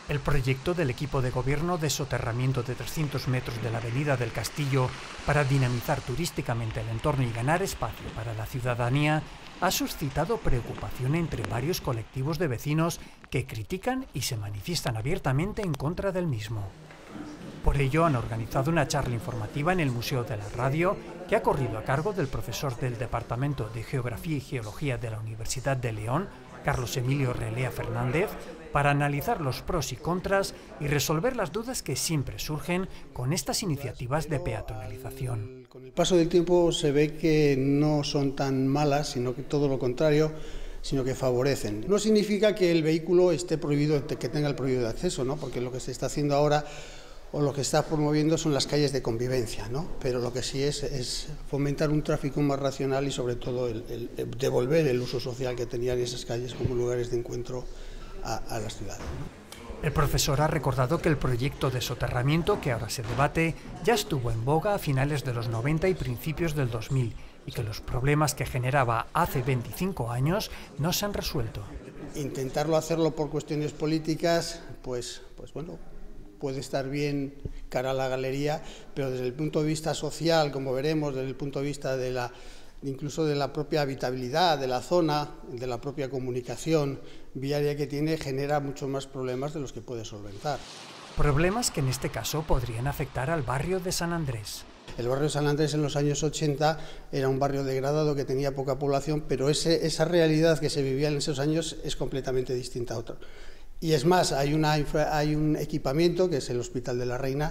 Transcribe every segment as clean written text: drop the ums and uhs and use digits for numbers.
El proyecto del equipo de gobierno de soterramiento de 300 metros de la avenida del Castillo para dinamizar turísticamente el entorno y ganar espacio para la ciudadanía ha suscitado preocupación entre varios colectivos de vecinos que critican y se manifiestan abiertamente en contra del mismo. Por ello han organizado una charla informativa en el Museo de la Radio que ha corrido a cargo del profesor del Departamento de Geografía y Geología de la Universidad de León, Carlos Emilio Relea Fernández, para analizar los pros y contras y resolver las dudas que siempre surgen con estas iniciativas de peatonalización. Con el paso del tiempo se ve que no son tan malas, sino que todo lo contrario, sino que favorecen. No significa que el vehículo esté prohibido, que tenga el prohibido de acceso, ¿no? Porque lo que se está haciendo ahora o lo que está promoviendo son las calles de convivencia, ¿no? Pero lo que sí es fomentar un tráfico más racional y sobre todo el devolver el uso social que tenían esas calles como lugares de encuentro a las ciudades, ¿no? El profesor ha recordado que el proyecto de soterramiento que ahora se debate ya estuvo en boga a finales de los 90 y principios del 2000 y que los problemas que generaba hace 25 años no se han resuelto. Intentarlo hacerlo por cuestiones políticas, pues bueno, puede estar bien cara a la galería, pero desde el punto de vista social, como veremos, desde el punto de vista incluso de la propia habitabilidad de la zona, de la propia comunicación viaria que tiene, genera muchos más problemas de los que puede solventar. Problemas que en este caso podrían afectar al barrio de San Andrés. El barrio de San Andrés en los años 80 era un barrio degradado que tenía poca población, pero esa realidad que se vivía en esos años es completamente distinta a otra. Y es más, hay un equipamiento que es el Hospital de la Reina,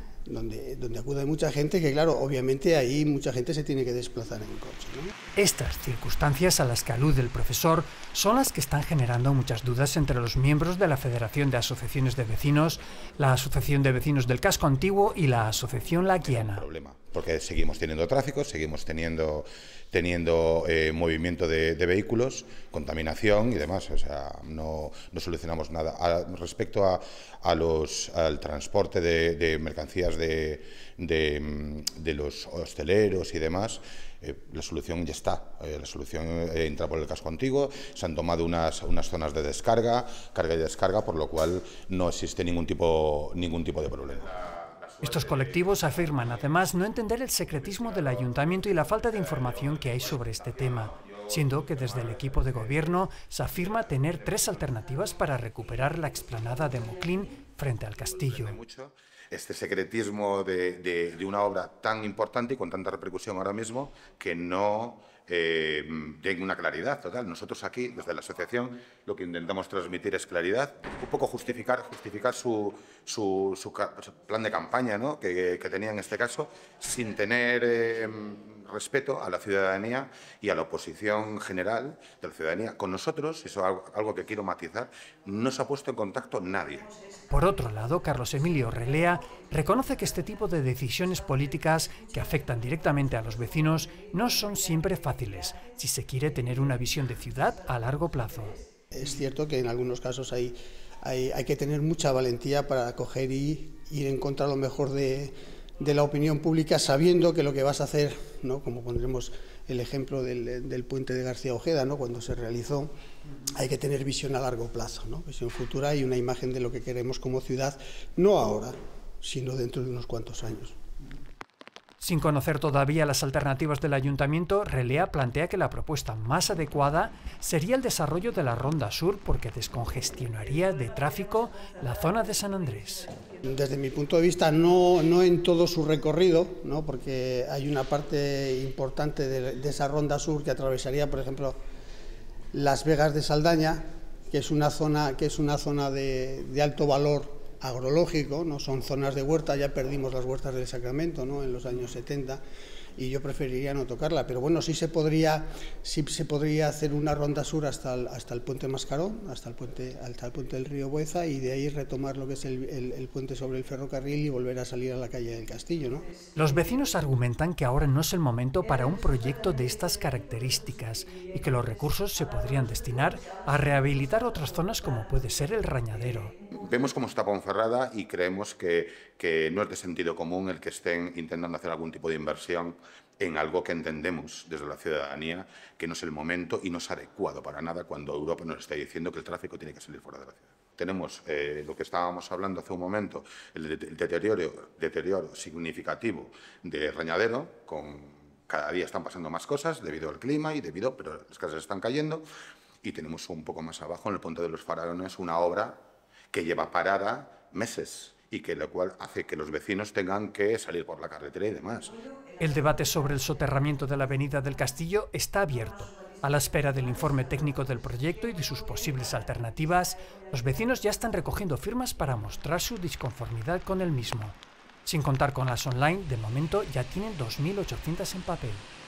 donde acude mucha gente, que claro, obviamente ahí mucha gente se tiene que desplazar en coche, ¿no? Estas circunstancias a las que alude el profesor son las que están generando muchas dudas entre los miembros de la Federación de Asociaciones de Vecinos, la Asociación de Vecinos del Casco Antiguo y la Asociación Laquiana. Porque seguimos teniendo tráfico, seguimos teniendo movimiento de vehículos, contaminación y demás. O sea, no solucionamos nada. Respecto al transporte de mercancías de los hosteleros y demás, la solución ya está. La solución entra por el casco antiguo, se han tomado unas zonas de descarga, carga y descarga, por lo cual no existe ningún tipo de problema. Estos colectivos afirman además no entender el secretismo del ayuntamiento y la falta de información que hay sobre este tema, siendo que desde el equipo de gobierno se afirma tener 3 alternativas para recuperar la explanada de Moclín frente al castillo. Este secretismo de una obra tan importante y con tanta repercusión ahora mismo que no den una claridad total. Nosotros aquí, desde la asociación, lo que intentamos transmitir es claridad, un poco justificar su plan de campaña, ¿no? que tenía en este caso, sin tener respeto a la ciudadanía y a la oposición general de la ciudadanía. Con nosotros, y eso es algo que quiero matizar, no se ha puesto en contacto nadie. Por otro lado, Carlos Emilio Relea reconoce que este tipo de decisiones políticas que afectan directamente a los vecinos no son siempre fáciles, si se quiere tener una visión de ciudad a largo plazo. Es cierto que en algunos casos hay que tener mucha valentía para coger y ir en contra a lo mejor de la opinión pública, sabiendo que lo que vas a hacer, ¿no? Como pondremos el ejemplo del puente de García Ojeda, ¿no? Cuando se realizó, hay que tener visión a largo plazo, ¿no? Visión futura y una imagen de lo que queremos como ciudad, no ahora, sino dentro de unos cuantos años. Sin conocer todavía las alternativas del ayuntamiento, Relea plantea que la propuesta más adecuada sería el desarrollo de la Ronda Sur porque descongestionaría de tráfico la zona de San Andrés. Desde mi punto de vista, no en todo su recorrido, ¿no? Porque hay una parte importante de esa Ronda Sur que atravesaría, por ejemplo, Las Vegas de Saldaña, que es una zona de alto valor agrológico, no son zonas de huerta, ya perdimos las huertas del Sacramento, ¿no? En los años 70, y yo preferiría no tocarla, pero bueno, sí se podría hacer una ronda sur hasta el puente Mascarón, hasta el puente del río Bueza, y de ahí retomar lo que es el puente sobre el ferrocarril y volver a salir a la calle del Castillo, ¿no? Los vecinos argumentan que ahora no es el momento para un proyecto de estas características y que los recursos se podrían destinar a rehabilitar otras zonas como puede ser el Rañadero. Vemos cómo está Ponferrada y creemos que no es de sentido común el que estén intentando hacer algún tipo de inversión en algo que entendemos desde la ciudadanía que no es el momento y no es adecuado para nada cuando Europa nos está diciendo que el tráfico tiene que salir fuera de la ciudad. Tenemos lo que estábamos hablando hace un momento, el deterioro significativo de Rañadero, cada día están pasando más cosas debido al clima pero las casas están cayendo, y tenemos un poco más abajo, en el Puente de los Faraones, una obra que lleva parada meses y lo cual hace que los vecinos tengan que salir por la carretera y demás. El debate sobre el soterramiento de la Avenida del Castillo está abierto. A la espera del informe técnico del proyecto y de sus posibles alternativas, los vecinos ya están recogiendo firmas para mostrar su disconformidad con el mismo. Sin contar con las online, de momento ya tienen 2.800 en papel.